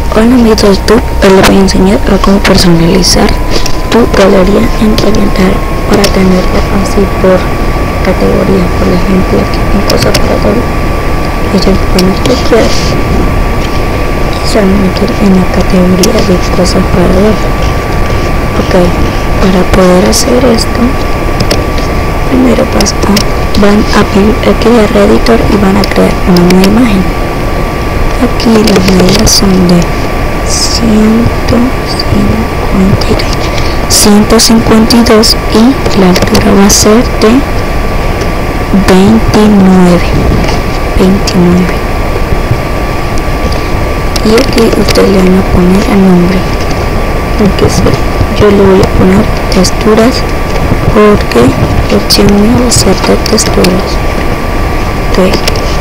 Hola amigos de YouTube, hoy les voy a enseñar a cómo personalizar tu galería en DeviantArt para tenerlo así por categoría. Por ejemplo, aquí en cosas para todo, ellos ponen que quieras y solamente en la categoría de cosas para todo. Ok, para poder hacer esto, primero van a crear editor y van a crear una nueva imagen. Aquí las medidas son de 152 y la altura va a ser de 29. Y aquí ustedes le van a poner el nombre, yo le voy a poner texturas porque la opción mía va a ser de texturas. Okay.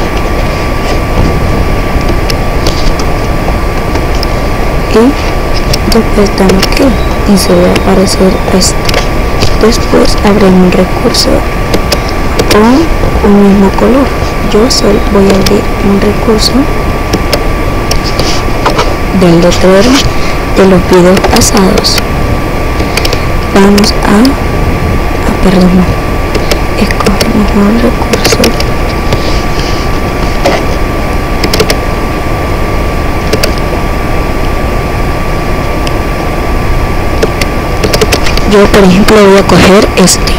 Y después dan OK y se va a aparecer esto. Después abren un recurso con un mismo color. Yo solo voy a abrir un recurso del letrero de los videos pasados. Vamos escogemos un recurso yo por ejemplo voy a coger este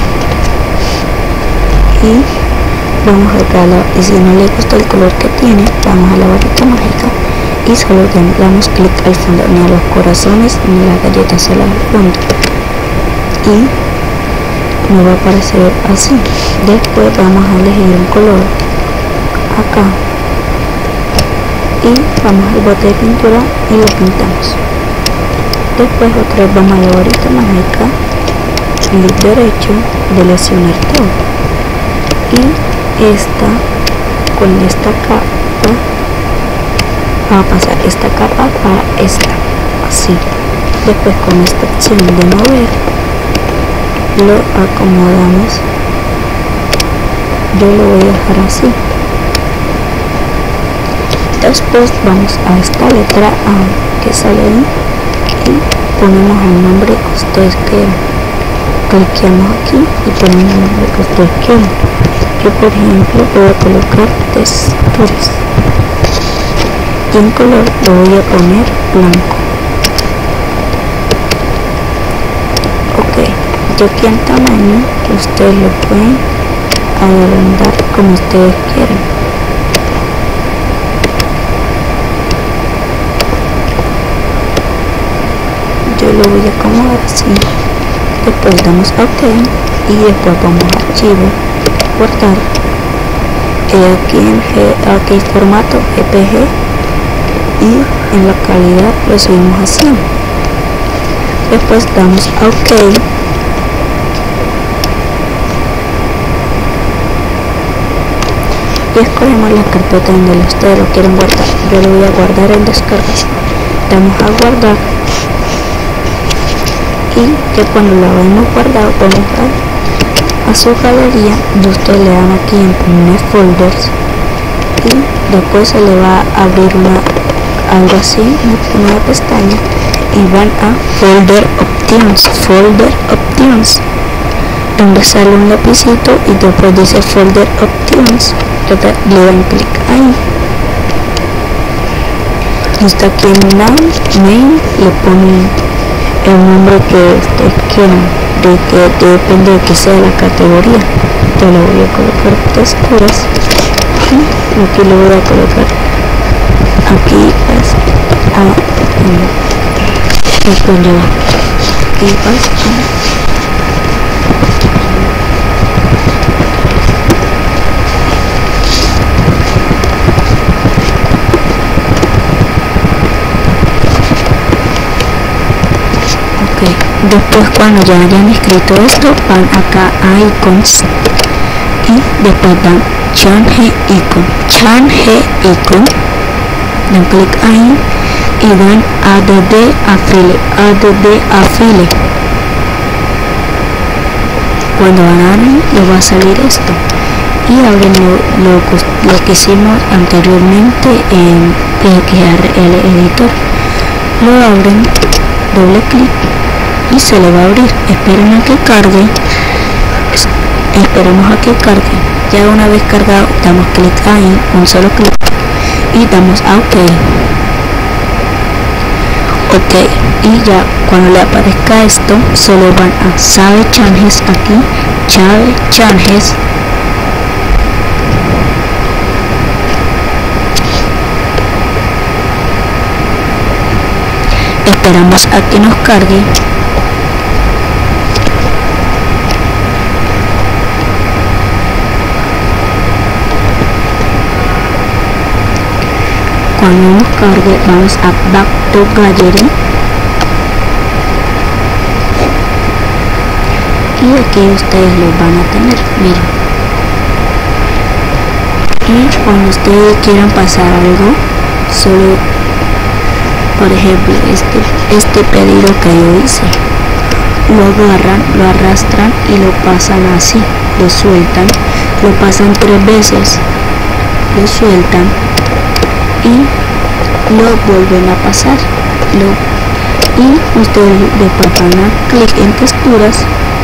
y vamos a darle, y si no le gusta el color que tiene, vamos a la varita mágica y solo damos clic al fondo, ni a los corazones ni a las galletas, solo al fondo, y me va a aparecer así. Después vamos a elegir un color acá y vamos al bote de pintura y lo pintamos. Después otra vez vamos a la varita mágica, clic derecho, seleccionar todo, y con esta capa va a pasar esta capa para esta, así. Después con esta opción de mover lo acomodamos, yo lo voy a dejar así. Después vamos a esta letra A que sale ahí y ponemos el nombre que ustedes quieran, cliqueamos aquí y ponemos el nombre que ustedes quieran. Yo por ejemplo voy a colocar texturas y en color lo voy a poner blanco. Ok, yo aquí en tamaño ustedes lo pueden agrandar como ustedes quieran. Yo lo voy a acomodar así. Después damos OK y después vamos a archivo, guardar, aquí en formato JPG y en la calidad lo subimos a 100. Después damos OK y escogemos la carpeta donde ustedes lo quieren guardar. Yo lo voy a guardar en descargas. Damos a guardar y que cuando lo hayamos guardado vamos a su galería y ustedes le dan aquí en poner folders y después se le va a abrir algo así, una pestaña, y van a folder options donde sale un lapicito y después dice folder options, le dan clic ahí. Está aquí en main, le ponen el nombre que ustedes quieran, depende de que sea la categoría. Yo le voy a colocar texturas y aquí le voy a colocar aquí después cuando ya hayan escrito esto van acá a icons y después dan change icon, dan clic ahí y dan add affiliate. Cuando van a dar le va a salir esto y abren lo que hicimos anteriormente en el editor. lo abren, doble clic y se le va a abrir. Esperen a que cargue, esperemos a que cargue. Ya una vez cargado damos clic ahí, un solo clic, y damos a OK. OK, y ya cuando le aparezca esto solo van a Save Changes, aquí Save Changes, esperamos a que nos cargue. Cuando nos cargue vamos a Back to Gallery y aquí ustedes lo van a tener, miren. Y cuando ustedes quieran pasar algo, solo por ejemplo este pedido que yo hice, lo agarran, lo arrastran y lo pasan así, lo sueltan, lo pasan 3 veces, lo sueltan y lo vuelven a pasar, y ustedes después van a clic en texturas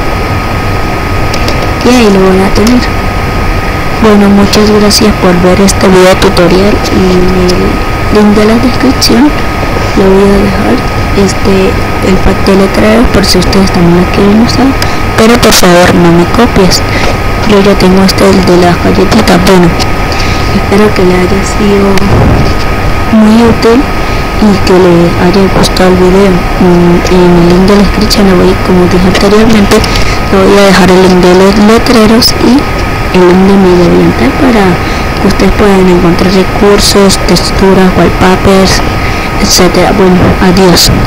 y ahí lo van a tener. Bueno, muchas gracias por ver este video tutorial, y en el link de la descripción lo voy a dejar el pack de letreros por si ustedes también lo quieren usar, pero por favor no me copies, yo ya tengo el de las galletitas. Bueno, espero que les haya sido muy útil y que les haya gustado el video. En el link de la descripción, como dije anteriormente, le voy a dejar el link de los letreros y el link de mi DeviantArt para que ustedes puedan encontrar recursos, texturas, wallpapers, etcétera. Bueno, adiós.